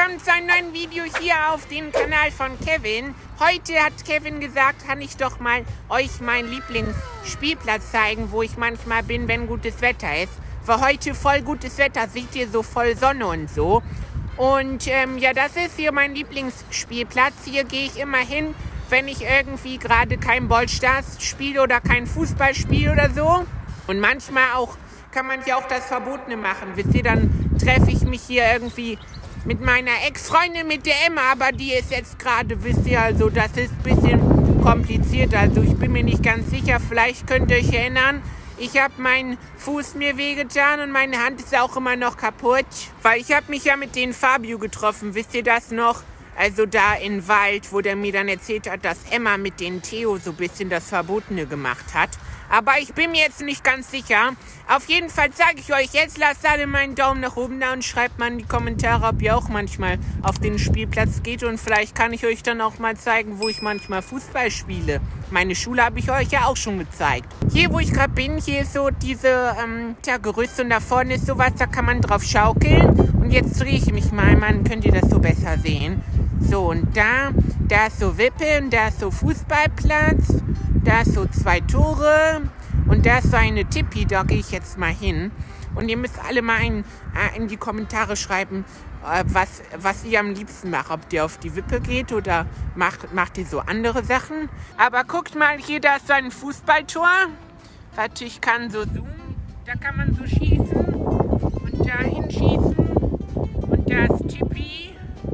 willkommen zu einem neuen Video hier auf dem Kanal von Kevin. Heute hat Kevin gesagt, kann ich doch mal euch meinen Lieblingsspielplatz zeigen, wo ich manchmal bin, wenn gutes Wetter ist. War heute voll gutes Wetter, seht ihr, so voll Sonne und so. Und ja, das ist hier mein Lieblingsspielplatz. Hier gehe ich immer hin, wenn ich irgendwie gerade kein Ballstars spiele oder kein Fußball spiele oder so. Und manchmal auch kann man hier auch das Verbotene machen. Wisst ihr, dann treffe ich mich hier irgendwie mit meiner Ex-Freundin, mit der Emma, aber die ist jetzt gerade, wisst ihr, also das ist ein bisschen kompliziert. Also ich bin mir nicht ganz sicher, vielleicht könnt ihr euch erinnern, ich habe meinen Fuß mir wehgetan und meine Hand ist auch immer noch kaputt, weil ich habe mich ja mit den Fabio getroffen, wisst ihr das noch? Also da im Wald, wo der mir dann erzählt hat, dass Emma mit den Theo so ein bisschen das Verbotene gemacht hat. Aber ich bin mir jetzt nicht ganz sicher. Auf jeden Fall sage ich euch jetzt, lasst alle meinen Daumen nach oben da und schreibt mal in die Kommentare, ob ihr auch manchmal auf den Spielplatz geht. Und vielleicht kann ich euch dann auch mal zeigen, wo ich manchmal Fußball spiele. Meine Schule habe ich euch ja auch schon gezeigt. Hier, wo ich gerade bin, hier ist so diese Gerüst und da vorne ist sowas, da kann man drauf schaukeln. Und jetzt drehe ich mich mal, dann könnt ihr das so besser sehen. So, und da ist so Wippe und da ist so Fußballplatz. Da ist so 2 Tore und da ist so eine Tippi, da gehe ich jetzt mal hin. Und ihr müsst alle mal in die Kommentare schreiben, was ihr am liebsten macht. Ob ihr auf die Wippe geht oder macht ihr so andere Sachen. Aber guckt mal, hier, da ist so ein Fußballtor. Warte, ich kann so zoomen. Da kann man so schießen und dahin schießen. Und da ist Tippi.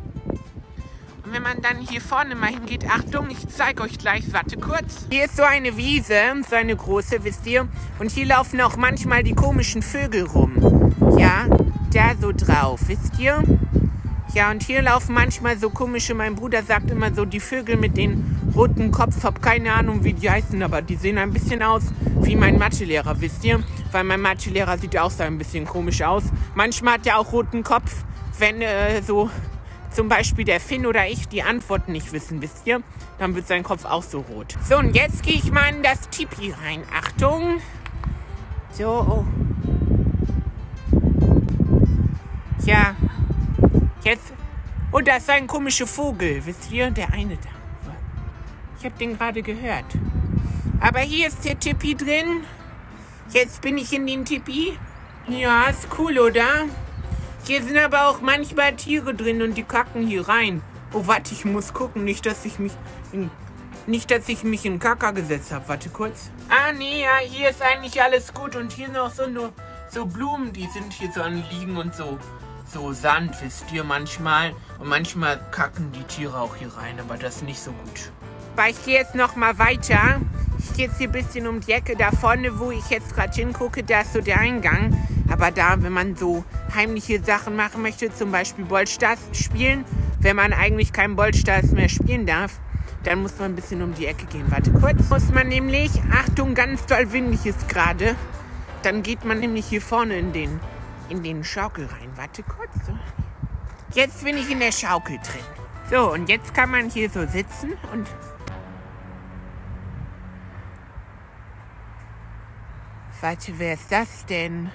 Und wenn man dann hier vorne mal hingeht, Achtung, ich zeige euch gleich, warte kurz. Hier ist so eine Wiese, so eine große, wisst ihr. Und hier laufen auch manchmal die komischen Vögel rum. Ja, da so drauf, wisst ihr. Ja, und hier laufen manchmal so komische, mein Bruder sagt immer so, die Vögel mit den roten Kopf. Hab keine Ahnung, wie die heißen, aber die sehen ein bisschen aus wie mein Mathelehrer, wisst ihr. Weil mein Mathelehrer sieht auch so ein bisschen komisch aus. Manchmal hat er auch roten Kopf, wenn so... Zum Beispiel der Finn oder ich die Antworten nicht wissen, wisst ihr? Dann wird sein Kopf auch so rot. So, und jetzt gehe ich mal in das Tipi rein. Achtung. So, oh. Ja. Jetzt. Oh, da ist ein komischer Vogel. Wisst ihr? Der eine da. Ich habe den gerade gehört. Aber hier ist der Tipi drin. Jetzt bin ich in den Tipi. Ja, ist cool, oder? Hier sind aber auch manchmal Tiere drin und die kacken hier rein. Oh, warte, ich muss gucken, nicht, dass ich mich in Kaka gesetzt habe. Warte kurz. Ah, nee, ja, hier ist eigentlich alles gut. Und hier noch so Blumen, die sind hier so am Liegen und so Sand, wisst ihr, manchmal. Und manchmal kacken die Tiere auch hier rein, aber das ist nicht so gut. Aber ich gehe jetzt noch mal weiter. Ich gehe jetzt hier ein bisschen um die Ecke. Da vorne, wo ich jetzt gerade hingucke, da ist so der Eingang. Aber da, wenn man so heimliche Sachen machen möchte, zum Beispiel Ballstars spielen, wenn man eigentlich kein Ballstars mehr spielen darf, dann muss man ein bisschen um die Ecke gehen. Warte kurz. Muss man nämlich, Achtung, ganz doll windig ist gerade, dann geht man nämlich hier vorne in den Schaukel rein. Warte kurz. So. Jetzt bin ich in der Schaukel drin. So, und jetzt kann man hier so sitzen und... Warte, wer ist das denn?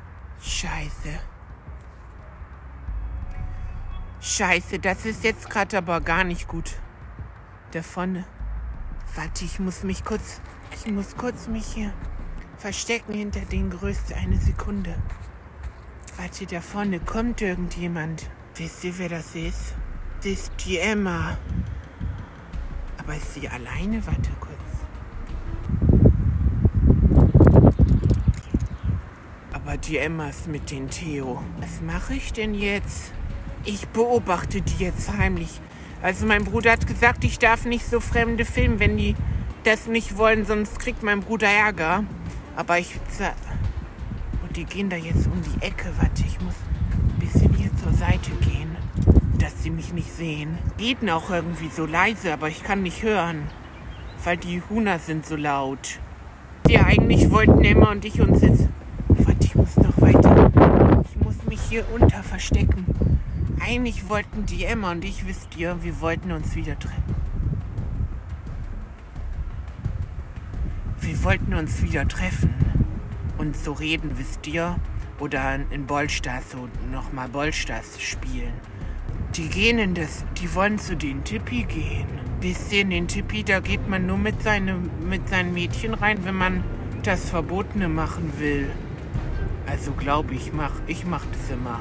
Scheiße, das ist jetzt gerade aber gar nicht gut. Da vorne. Warte, ich muss kurz mich hier verstecken hinter den Gerüst. Eine Sekunde. Warte, da vorne kommt irgendjemand. Wisst ihr, wer das ist? Das ist die Emma. Aber ist sie alleine? Warte kurz. Aber die Emma ist mit den Theo. Was mache ich denn jetzt? Ich beobachte die jetzt heimlich. Also mein Bruder hat gesagt, ich darf nicht so Fremde filmen, wenn die das nicht wollen, sonst kriegt mein Bruder Ärger. Aber und die gehen da jetzt um die Ecke. Warte, ich muss ein bisschen hier zur Seite gehen, dass sie mich nicht sehen. Reden auch irgendwie so leise, aber ich kann nicht hören, weil die Hühner sind so laut. Die eigentlich wollten Emma und ich uns jetzt... Warte, ich muss noch weiter. Ich muss mich hier unter verstecken. Eigentlich wollten die Emma und ich, wisst ihr, wir wollten uns wieder treffen. Wir wollten uns wieder treffen und so reden, wisst ihr. Oder in Ballstars so nochmal Ballstars spielen. Die gehen in das, die wollen zu den Tippi gehen. Wisst ihr, in den Tippi, da geht man nur mit seinen Mädchen rein, wenn man das Verbotene machen will. Also glaube ich, ich mach das immer.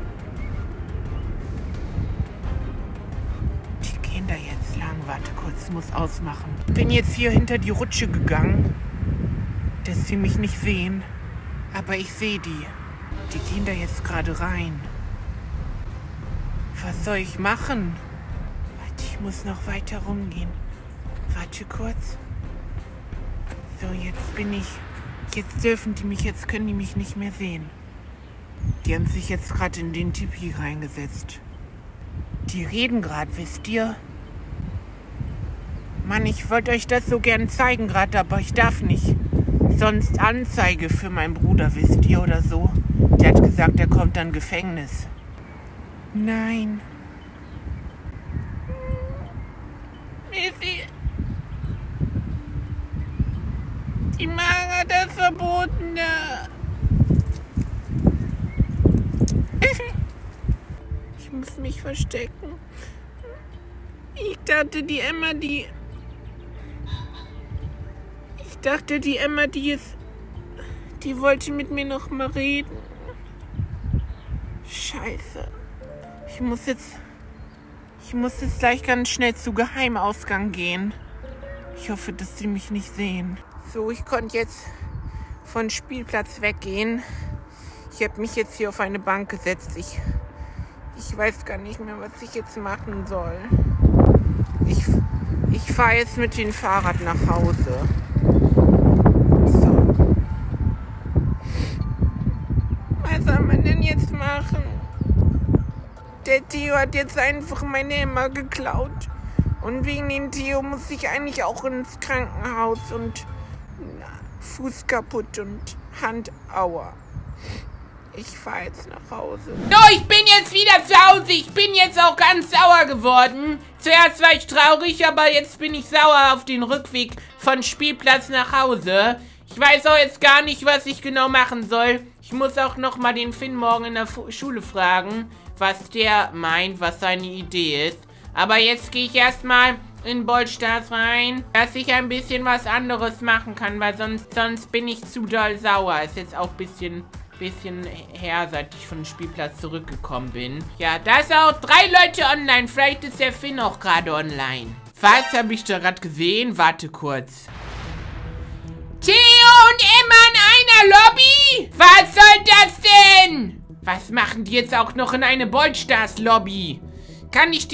Die gehen da jetzt lang. Warte kurz, muss ausmachen. Bin jetzt hier hinter die Rutsche gegangen, dass sie mich nicht sehen. Aber ich sehe die. Die gehen da jetzt gerade rein. Was soll ich machen? Warte, ich muss noch weiter rumgehen. Warte kurz. So, jetzt bin ich... Jetzt dürfen die mich, jetzt können die mich nicht mehr sehen. Die haben sich jetzt gerade in den Tippi reingesetzt. Die reden gerade, wisst ihr? Mann, ich wollte euch das so gern zeigen gerade, aber ich darf nicht. Sonst Anzeige für meinen Bruder, wisst ihr, oder so. Der hat gesagt, er kommt dann Gefängnis. Nein. Missy. Die Mara das Verbotene. Ich muss mich verstecken. Ich dachte, die Emma, die wollte mit mir noch mal reden. Scheiße. Ich muss jetzt gleich ganz schnell zu Geheimausgang gehen. Ich hoffe, dass sie mich nicht sehen. So, ich konnte jetzt von Spielplatz weggehen. Ich habe mich jetzt hier auf eine Bank gesetzt. Ich weiß gar nicht mehr, was ich jetzt machen soll. Ich fahre jetzt mit dem Fahrrad nach Hause. So. Was soll man denn jetzt machen? Der Theo hat jetzt einfach meine Emma geklaut. Und wegen dem Theo muss ich eigentlich auch ins Krankenhaus und Fuß kaputt und Hand aua. Ich fahre jetzt nach Hause. So, ich bin jetzt wieder zu Hause. Ich bin jetzt auch ganz sauer geworden. Zuerst war ich traurig, aber jetzt bin ich sauer auf den Rückweg von Spielplatz nach Hause. Ich weiß auch jetzt gar nicht, was ich genau machen soll. Ich muss auch noch mal den Finn morgen in der Schule fragen, was der meint, was seine Idee ist. Aber jetzt gehe ich erstmal in Bolstars rein, dass ich ein bisschen was anderes machen kann, weil sonst bin ich zu doll sauer. Ist jetzt auch ein bisschen her, seit ich von dem Spielplatz zurückgekommen bin. Ja, da ist auch 3 Leute online. Vielleicht ist der Finn auch gerade online. Was habe ich da gerade gesehen? Warte kurz. Theo und Emma in einer Lobby? Was soll das denn? Was machen die jetzt auch noch in eine Bolstars Lobby? Kann ich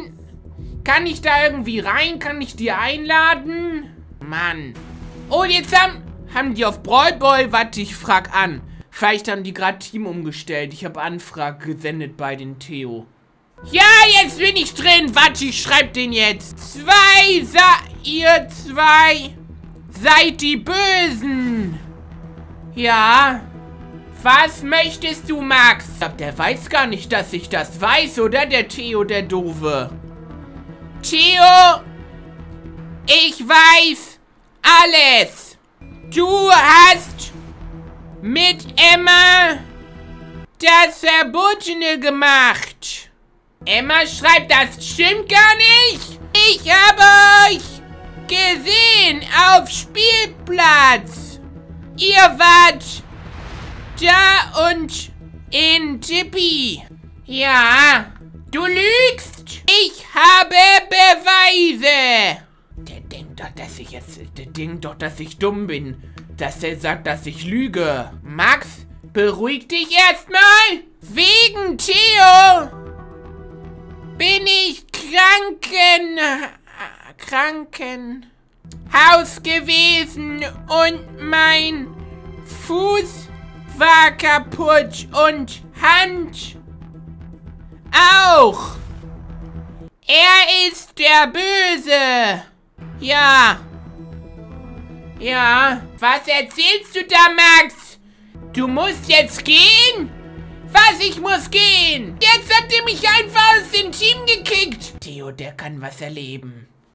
da irgendwie rein? Kann ich die einladen? Mann. Oh, jetzt haben die auf Brawl Ball. Warte, ich frag an. Vielleicht haben die gerade Team umgestellt. Ich habe Anfrage gesendet bei den Theo. Ja, jetzt bin ich drin. Warte, ich schreib den jetzt. Ihr zwei seid die Bösen. Ja. Was möchtest du, Max? Ich glaub, der weiß gar nicht, dass ich das weiß, oder? Der Theo, der Doofe. Theo, ich weiß alles. Du hast mit Emma das Verbotene gemacht. Emma schreibt, das stimmt gar nicht. Ich habe euch gesehen auf Spielplatz. Ihr wart da und in Tippi. Ja, du lügst. Ich habe Beweise. Der denkt doch, dass ich dumm bin. Dass er sagt, dass ich lüge. Max, beruhig dich erstmal. Wegen Theo bin ich Krankenhaus gewesen und mein Fuß war kaputt und Hand auch. Er ist der Böse. Ja. Ja. Was erzählst du da, Max? Du musst jetzt gehen? Was, ich muss gehen? Jetzt hat er mich einfach aus dem Team gekickt. Theo, der kann was erleben.